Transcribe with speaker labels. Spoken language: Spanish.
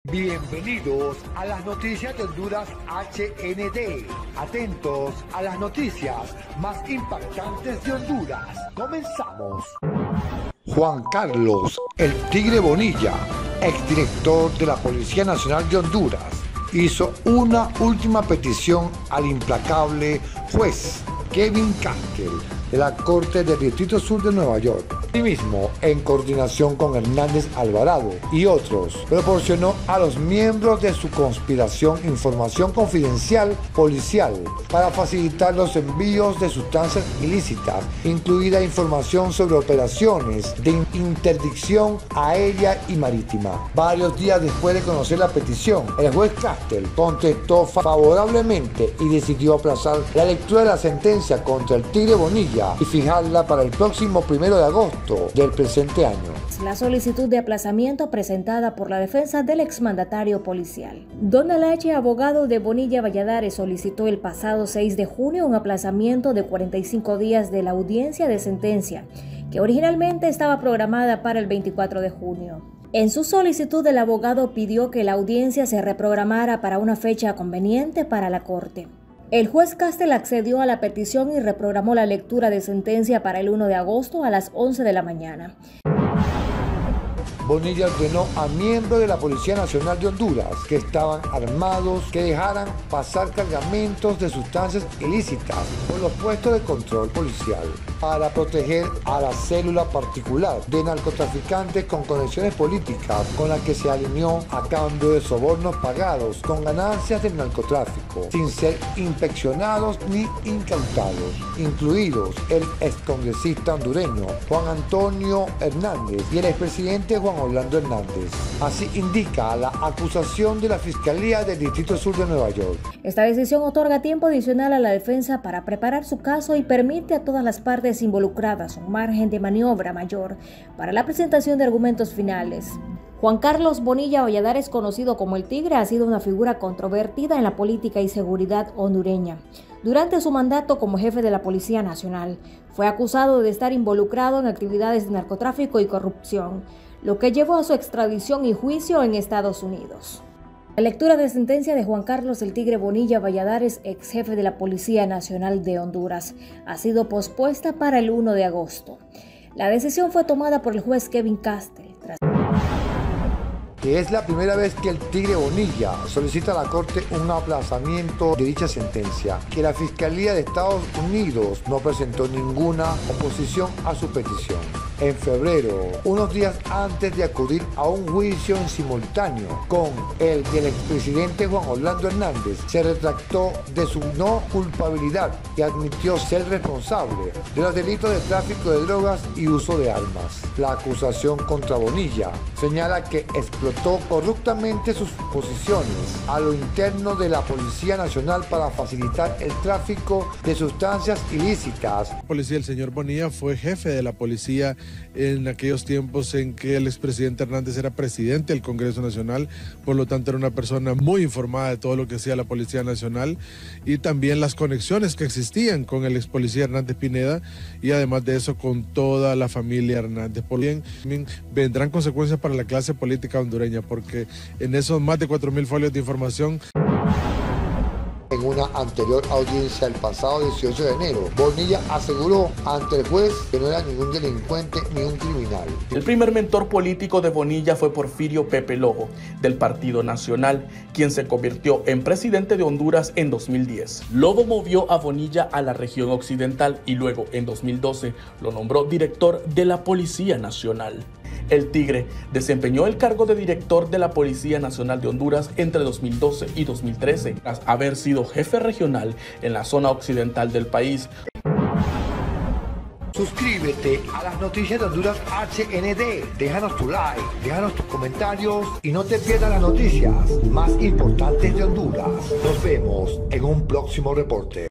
Speaker 1: Bienvenidos a las noticias de Honduras HND. Atentos a las noticias más impactantes de Honduras. Comenzamos. Juan Carlos El Tigre Bonilla, exdirector de la Policía Nacional de Honduras, hizo una última petición al implacable juez Kevin Castell de la Corte del Distrito Sur de Nueva York. Asimismo, en coordinación con Hernández Alvarado y otros, proporcionó a los miembros de su conspiración información confidencial policial para facilitar los envíos de sustancias ilícitas, incluida información sobre operaciones de interdicción aérea y marítima. Varios días después de conocer la petición, el juez Castell contestó favorablemente y decidió aplazar la lectura de la sentencia contra el Tigre Bonilla y fijarla para el próximo 1 de agosto del presente año.
Speaker 2: La solicitud de aplazamiento presentada por la defensa del exmandatario policial. Donald H., abogado de Bonilla Valladares, solicitó el pasado 6 de junio un aplazamiento de 45 días de la audiencia de sentencia, que originalmente estaba programada para el 24 de junio. En su solicitud, el abogado pidió que la audiencia se reprogramara para una fecha conveniente para la Corte. El juez Castell accedió a la petición y reprogramó la lectura de sentencia para el 1 de agosto a las 11 de la mañana.
Speaker 1: Bonilla ordenó a miembros de la Policía Nacional de Honduras que estaban armados que dejaran pasar cargamentos de sustancias ilícitas por los puestos de control policial para proteger a la célula particular de narcotraficantes con conexiones políticas con la que se alineó a cambio de sobornos pagados con ganancias del narcotráfico, sin ser inspeccionados ni incautados, incluidos el excongresista hondureño Juan Antonio Hernández y el expresidente Juan Orlando Hernández. Así indica la acusación de la Fiscalía del Distrito Sur de Nueva York.
Speaker 2: Esta decisión otorga tiempo adicional a la defensa para preparar su caso y permite a todas las partes involucradas un margen de maniobra mayor para la presentación de argumentos finales. Juan Carlos Bonilla Valladares, conocido como El Tigre, ha sido una figura controvertida en la política y seguridad hondureña. Durante su mandato como jefe de la Policía Nacional, fue acusado de estar involucrado en actividades de narcotráfico y corrupción, lo que llevó a su extradición y juicio en Estados Unidos. La lectura de sentencia de Juan Carlos El Tigre Bonilla Valladares, ex jefe de la Policía Nacional de Honduras, ha sido pospuesta para el 1 de agosto. La decisión fue tomada por el juez Kevin Castell.
Speaker 1: Es la primera vez que el Tigre Bonilla solicita a la Corte un aplazamiento de dicha sentencia, que la Fiscalía de Estados Unidos no presentó ninguna oposición a su petición. En febrero, unos días antes de acudir a un juicio en simultáneo con el del expresidente Juan Orlando Hernández, se retractó de su no culpabilidad y admitió ser responsable de los delitos de tráfico de drogas y uso de armas. La acusación contra Bonilla señala que explotó corruptamente sus posiciones a lo interno de la Policía Nacional para facilitar el tráfico de sustancias ilícitas.
Speaker 3: El señor Bonilla fue jefe de la policía en aquellos tiempos en que el expresidente Hernández era presidente del Congreso Nacional, por lo tanto era una persona muy informada de todo lo que hacía la Policía Nacional y también las conexiones que existían con el ex policía Hernández Pineda y además de eso con toda la familia Hernández. Por bien, vendrán consecuencias para la clase política hondureña porque en esos más de 4.000 folios de información.
Speaker 1: En una anterior audiencia el pasado 18 de enero, Bonilla aseguró ante el juez que no era ningún delincuente ni un criminal.
Speaker 4: El primer mentor político de Bonilla fue Porfirio Pepe Lobo, del Partido Nacional, quien se convirtió en presidente de Honduras en 2010. Lobo movió a Bonilla a la región occidental y luego, en 2012, lo nombró director de la Policía Nacional. El Tigre desempeñó el cargo de director de la Policía Nacional de Honduras entre 2012 y 2013, tras haber sido jefe regional en la zona occidental del país.
Speaker 1: Suscríbete a las noticias de Honduras HND, déjanos tu like, déjanos tus comentarios y no te pierdas las noticias más importantes de Honduras. Nos vemos en un próximo reporte.